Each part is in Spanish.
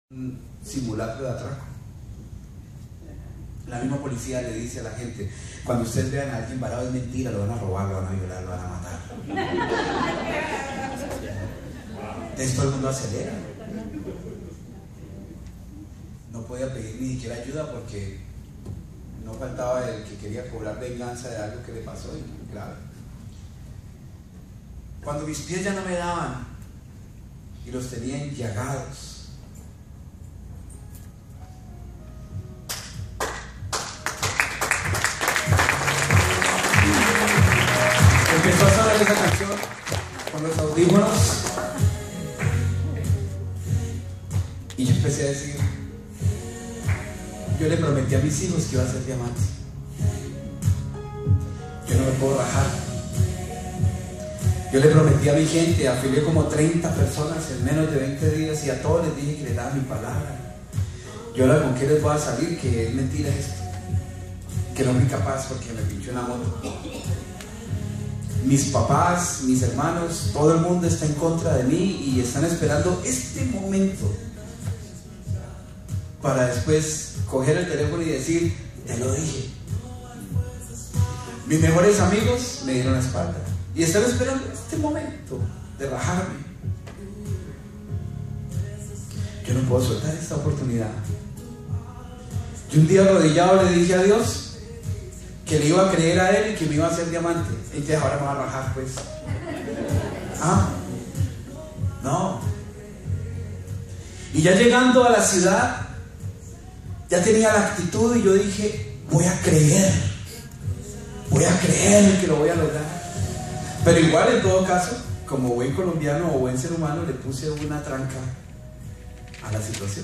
un simulacro de atraco. La misma policía le dice a la gente: cuando ustedes vean a alguien varado, es mentira, lo van a robar, lo van a violar, lo van a matar. Entonces todo el mundo acelera. No podía pedir ni siquiera ayuda porque no faltaba el que quería cobrar venganza de algo que le pasó, y claro. Cuando mis pies ya no me daban y los tenía enllagados, empezó a sonar esa canción con los audífonos y yo empecé a decir: yo le prometí a mis hijos que iba a ser diamante, yo no me puedo rajar. Yo le prometí a mi gente, afilié como 30 personas en menos de 20 días y a todos les dije que les daba mi palabra. ¿Y ahora con qué les voy a salir? Que es mentira esto, que no fui capaz porque me pinchó una moto. Mis papás, mis hermanos, todo el mundo está en contra de mí y están esperando este momento para después coger el teléfono y decir: te lo dije. Mis mejores amigos me dieron la espalda y están esperando este momento de rajarme. Yo no puedo soltar esta oportunidad. Yo un día arrodillado le dije a Dios que le iba a creer a Él y que me iba a hacer diamante. Entonces ahora me va a rajar, pues. No. Y ya llegando a la ciudad, ya tenía la actitud y yo dije: voy a creer que lo voy a lograr. Pero igual, en todo caso, como buen colombiano o buen ser humano, le puse una tranca a la situación.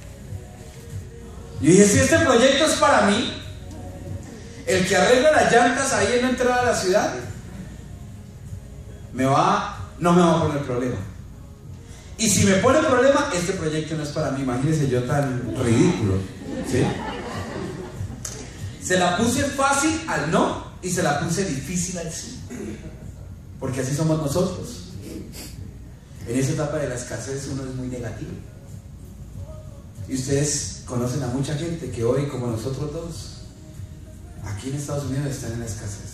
Yo dije: si este proyecto es para mí, el que arregla las llantas ahí en la entrada de la ciudad no me va a poner problema. Y si me pone problema, este proyecto no es para mí. Imagínense yo tan ridículo, ¿sí? Se la puse fácil al no y se la puse difícil al sí, porque así somos nosotros. En esa etapa de la escasez uno es muy negativo. Y ustedes conocen a mucha gente que hoy, como nosotros dos, aquí en Estados Unidos, están en la escasez.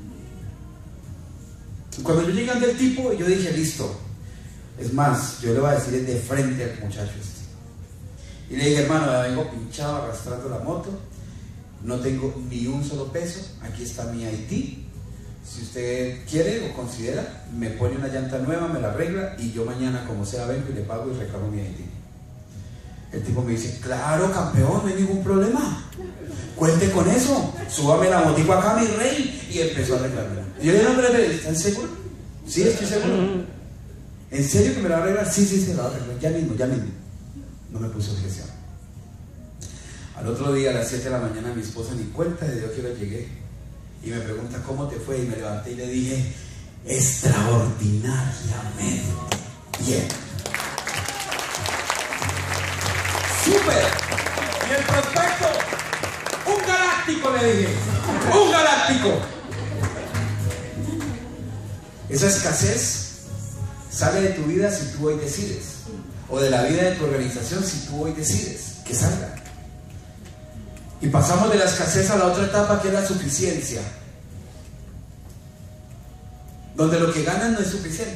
Y cuando yo llegué ante el tipo, yo dije: listo. Es más, yo le voy a decir de frente al muchacho este. Y le dije: hermano, ya vengo pinchado arrastrando la moto, no tengo ni un solo peso, aquí está mi ID. Si usted quiere o considera, me pone una llanta nueva, me la arregla y yo mañana, como sea, vengo y le pago y reclamo mi ID. El tipo me dice: claro, campeón, no hay ningún problema, cuente con eso, súbame la motico acá, mi rey. Y empezó a arreglarme. Y yo le dije: hombre, ¿están seguros? Sí, estoy seguro. ¿En serio que me la va a arreglar? Sí, se la va a arreglar, ya mismo. No me puse objeción. Al otro día, a las 7 de la mañana, mi esposa ni cuenta de Dios que yo llegué y me pregunta: ¿cómo te fue? Y me levanté y le dije: extraordinariamente bien. ¡Súper! Y el prospecto: un galáctico, le dije. ¡Un galáctico! Esa escasez sale de tu vida si tú hoy decides, o de la vida de tu organización si tú hoy decides que salga. Y pasamos de la escasez a la otra etapa, que es la suficiencia, donde lo que ganas no es suficiente.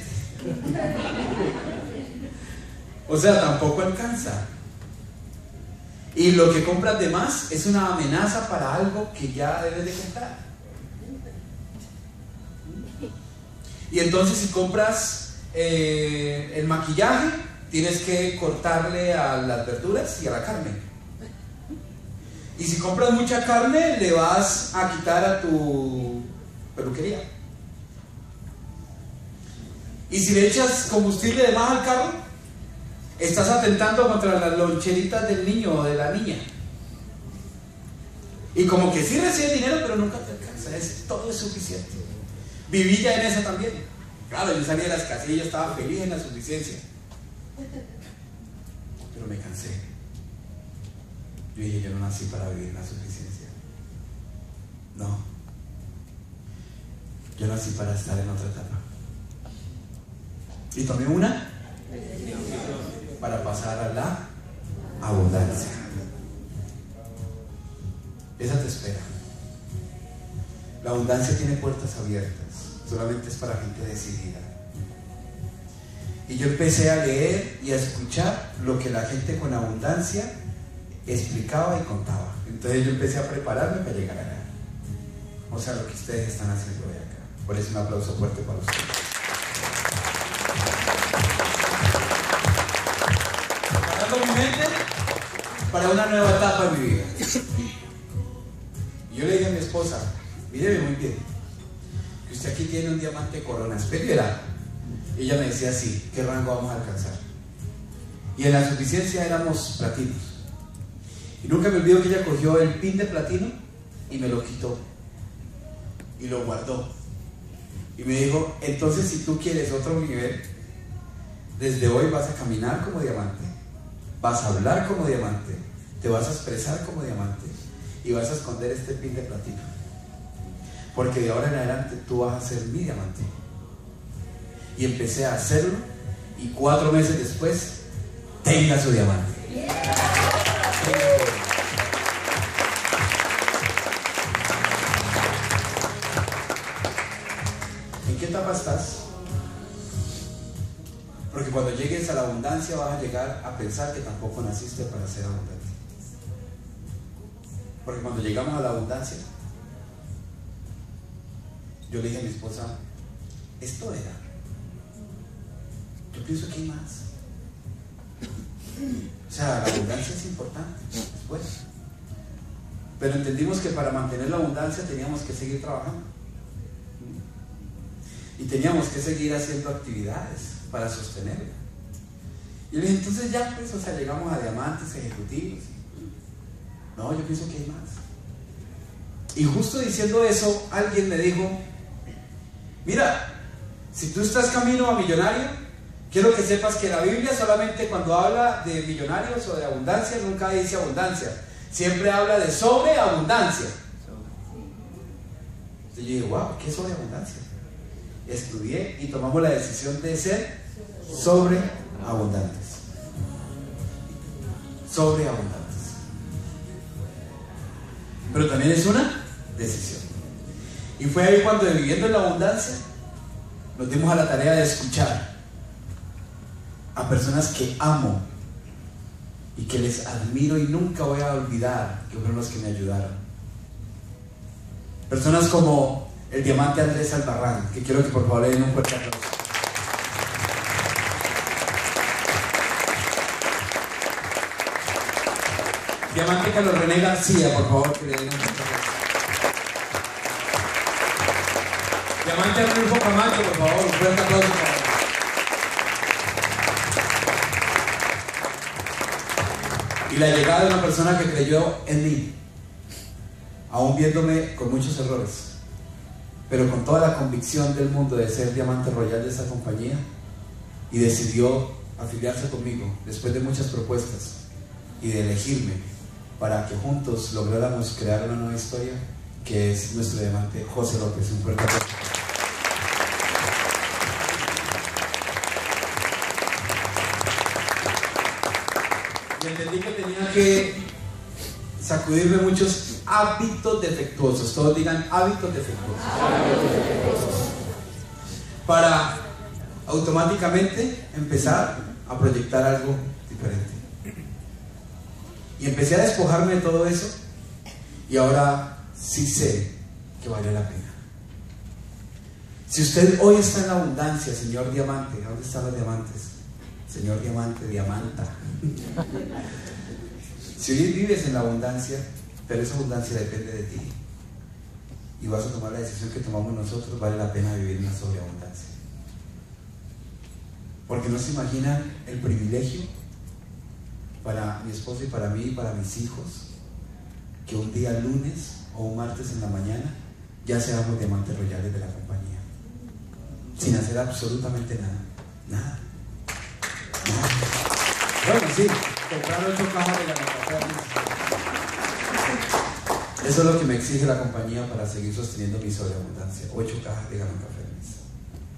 O sea, tampoco alcanza. Y lo que compras de más es una amenaza para algo que ya debes de comprar. Y entonces, si compras el maquillaje, tienes que cortarle a las verduras y a la carne. Y si compras mucha carne, le vas a quitar a tu peluquería. Y si le echas combustible de más al carro, estás atentando contra las loncheritas del niño o de la niña. Y como que sí recibes dinero, pero nunca te alcanza. Todo es suficiente. Viví ya en esa también. Claro, yo salí de la escasez y yo estaba feliz en la suficiencia. Pero me cansé. Yo dije: yo no nací para vivir en la suficiencia. No. Yo nací para estar en otra etapa. Y tomé una para pasar a la abundancia. Esa te espera. La abundancia tiene puertas abiertas, solamente es para gente decidida. Y yo empecé a leer y a escuchar lo que la gente con abundancia explicaba y contaba. Entonces yo empecé a prepararme para llegar allá. O sea, lo que ustedes están haciendo hoy acá. Por eso un aplauso fuerte para ustedes. Preparando mi mente para una nueva etapa en mi vida. Y yo le dije a mi esposa, míreme muy bien, que usted aquí tiene un diamante corona, espera. Y ella me decía, sí, ¿qué rango vamos a alcanzar? Y en la suficiencia éramos platinos. Y nunca me olvido que ella cogió el pin de platino y me lo quitó. Y lo guardó. Y me dijo, entonces si tú quieres otro nivel, desde hoy vas a caminar como diamante, vas a hablar como diamante, te vas a expresar como diamante y vas a esconder este pin de platino. Porque de ahora en adelante tú vas a ser mi diamante. Y empecé a hacerlo y 4 meses después tenga su diamante. ¿En qué etapa estás? Porque cuando llegues a la abundancia vas a llegar a pensar que tampoco naciste para ser abundante. Porque cuando llegamos a la abundancia, yo le dije a mi esposa, esto era. Yo pienso que hay más. O sea, la abundancia es importante, es buena. Pero entendimos que para mantener la abundancia teníamos que seguir trabajando. Y teníamos que seguir haciendo actividades para sostenerla. Y yo le dije, entonces ya pues, o sea, llegamos a diamantes ejecutivos. No, yo pienso que hay más. Y justo diciendo eso, alguien me dijo, mira, si tú estás camino a millonario, quiero que sepas que la Biblia solamente cuando habla de millonarios o de abundancia, nunca dice abundancia. Siempre habla de sobreabundancia. Entonces yo dije, wow, ¿qué es sobreabundancia? Estudié y tomamos la decisión de ser sobreabundantes. Sobreabundantes. Pero también es una decisión. Y fue ahí cuando, viviendo en la abundancia, nos dimos a la tarea de escuchar a personas que amo y que les admiro y nunca voy a olvidar que fueron los que me ayudaron. Personas como el diamante Andrés Albarrán, que quiero que por favor le den un fuerte aplauso. Diamante Carlos René García, por favor, que le den un fuerte aplauso. Diamante Arnulfo Camacho, por favor, un fuerte aplauso para él. Y la llegada de una persona que creyó en mí, aún viéndome con muchos errores, pero con toda la convicción del mundo de ser diamante royal de esa compañía, y decidió afiliarse conmigo después de muchas propuestas y de elegirme para que juntos lográramos crear una nueva historia, que es nuestro diamante José López. Un fuerte aplauso. Y entendí que tenía que sacudirme muchos hábitos defectuosos. Todos digan hábitos defectuosos. Para automáticamente empezar a proyectar algo diferente. Y empecé a despojarme de todo eso. Y ahora sí sé que vale la pena. Si usted hoy está en la abundancia, señor diamante, ¿dónde están los diamantes? Señor diamante, diamanta. Si hoy vives en la abundancia, pero esa abundancia depende de ti, y vas a tomar la decisión que tomamos nosotros, vale la pena vivir una sobreabundancia. Porque no se imaginan el privilegio para mi esposo y para mí y para mis hijos, que un día lunes o un martes en la mañana ya seamos diamantes royales de la compañía, sin hacer absolutamente nada. Nada. Bueno, sí, comprar 8 cajas de Café. Eso es lo que me exige la compañía para seguir sosteniendo mi sobreabundancia. 8 cajas de Café.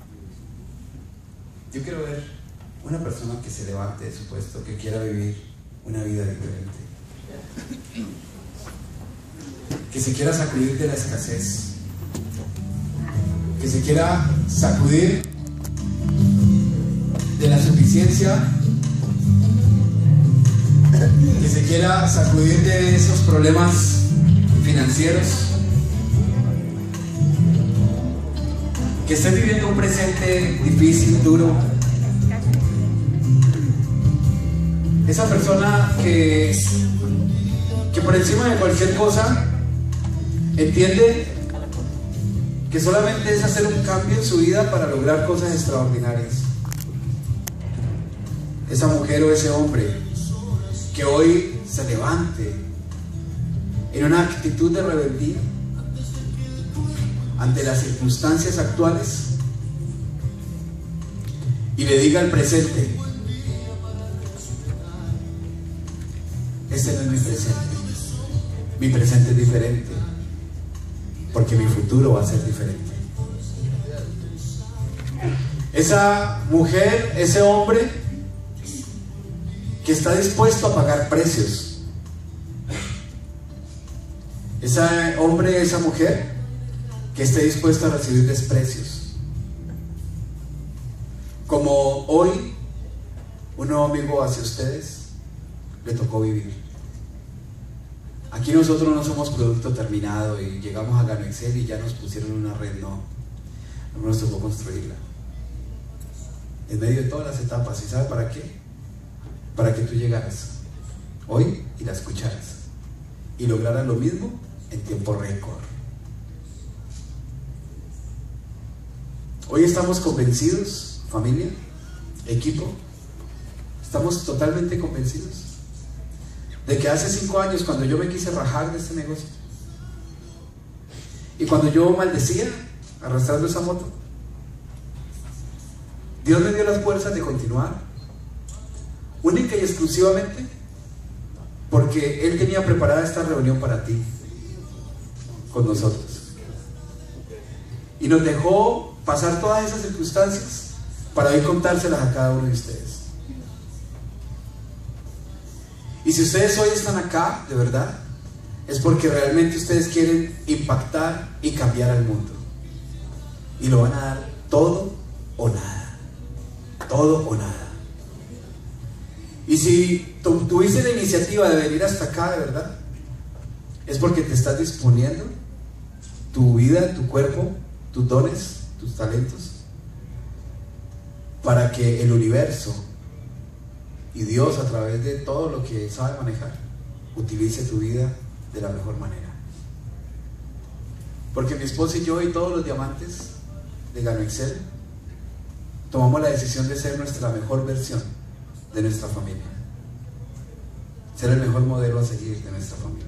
Yo quiero ver una persona que se levante de su puesto, que quiera vivir una vida diferente. Que se quiera sacudir de la escasez, que se quiera sacudir de la suficiencia, que se quiera sacudir de esos problemas financieros, que esté viviendo un presente difícil, duro. Esa persona que por encima de cualquier cosa entiende que solamente es hacer un cambio en su vida para lograr cosas extraordinarias. Esa mujer o ese hombre que hoy se levante en una actitud de rebeldía ante las circunstancias actuales y le diga al presente: este no es mi presente es diferente, porque mi futuro va a ser diferente. Esa mujer, ese hombre que está dispuesto a pagar precios, ese hombre, esa mujer que esté dispuesto a recibir desprecios, como hoy un nuevo amigo hacia ustedes le tocó vivir. Aquí nosotros no somos producto terminado y llegamos a Gano Excel y ya nos pusieron una red, no nos tocó construirla en medio de todas las etapas. ¿Y sabe para qué? Para que tú llegaras hoy y la escucharas y lograras lo mismo en tiempo récord. Hoy estamos convencidos, familia, equipo, estamos totalmente convencidos de que hace 5 años, cuando yo me quise rajar de este negocio y cuando yo maldecía arrastrando esa moto, Dios me dio las fuerzas de continuar, única y exclusivamente porque Él tenía preparada esta reunión para ti, con nosotros, y nos dejó pasar todas esas circunstancias para hoy contárselas a cada uno de ustedes. Y si ustedes hoy están acá, de verdad, es porque realmente ustedes quieren impactar y cambiar al mundo, y lo van a dar todo o nada, todo o nada. Y si tuviste la iniciativa de venir hasta acá, de verdad, es porque te estás disponiendo tu vida, tu cuerpo, tus dones, tus talentos, para que el universo y Dios, a través de todo lo que sabe manejar, utilice tu vida de la mejor manera. Porque mi esposa y yo y todos los diamantes de Gano Excel tomamos la decisión de ser nuestra mejor versión de nuestra familia, ser el mejor modelo a seguir de nuestra familia,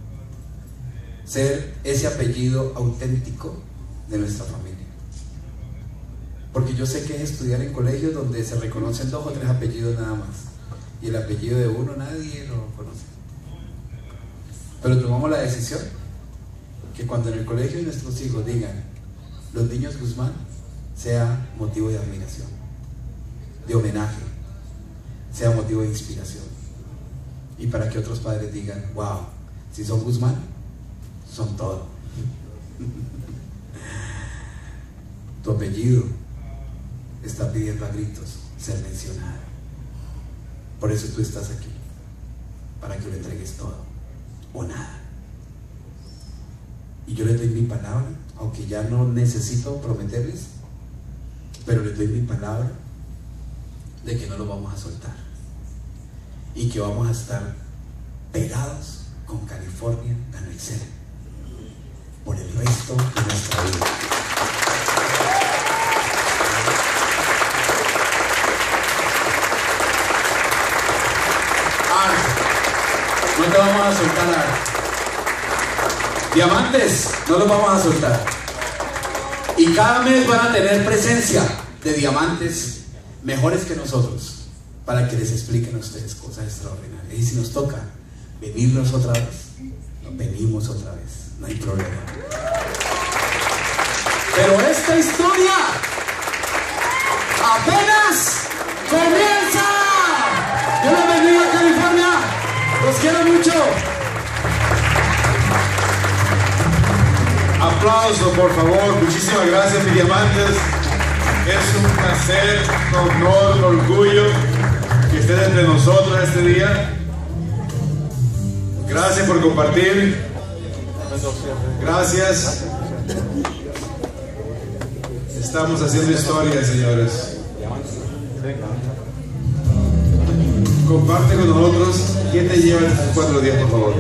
ser ese apellido auténtico de nuestra familia. Porque yo sé que es estudiar en colegios donde se reconocen 2 o 3 apellidos nada más, y el apellido de uno nadie lo conoce. Pero tomamos la decisión que cuando en el colegio de nuestros hijos digan los niños Guzmán, sea motivo de admiración, de homenaje, sea motivo de inspiración, y para que otros padres digan: wow, si son Guzmán, son todo. Tu apellido está pidiendo a gritos ser mencionado. Por eso tú estás aquí, para que le entregues todo o nada. Y yo les doy mi palabra, aunque ya no necesito prometerles, pero les doy mi palabra de que no lo vamos a soltar y que vamos a estar pegados con California Gano Excel por el resto de nuestra vida. No te vamos a soltar. Diamantes, no los vamos a soltar. Y cada mes van a tener presencia de diamantes mejores que nosotros, para que les expliquen a ustedes cosas extraordinarias. Y si nos toca venirnos otra vez, venimos otra vez, no hay problema. Pero esta historia apenas comienza. Yo les bendiga, California. aplauso, por favor. Muchísimas gracias, mis diamantes. Es un placer, un honor, un orgullo que estén entre nosotros este día. Gracias por compartir. Gracias. Estamos haciendo historia, señores. Comparte con nosotros. ¿Quién te lleva estos 4 días, por favor?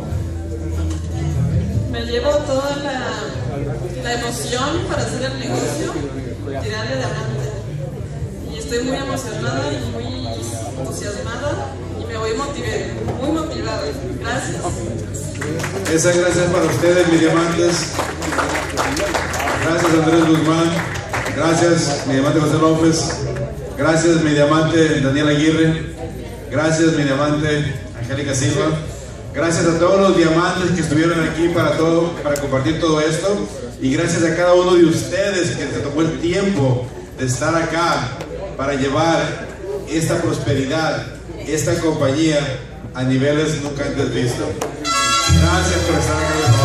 Me llevo toda la emoción para hacer el negocio, tirarle adelante. Y estoy muy emocionada y muy entusiasmada y me voy muy motivada. Gracias. Esas gracias para ustedes, mis diamantes. Gracias, Andrés Guzmán. Gracias, mi diamante José López. Gracias, mi diamante Daniel Aguirre. Gracias, mi diamante Angélica Silva. Gracias a todos los diamantes que estuvieron aquí para compartir todo esto. Y gracias a cada uno de ustedes que se tomó el tiempo de estar acá para llevar esta prosperidad, esta compañía a niveles nunca antes vistos. Gracias por estar acá.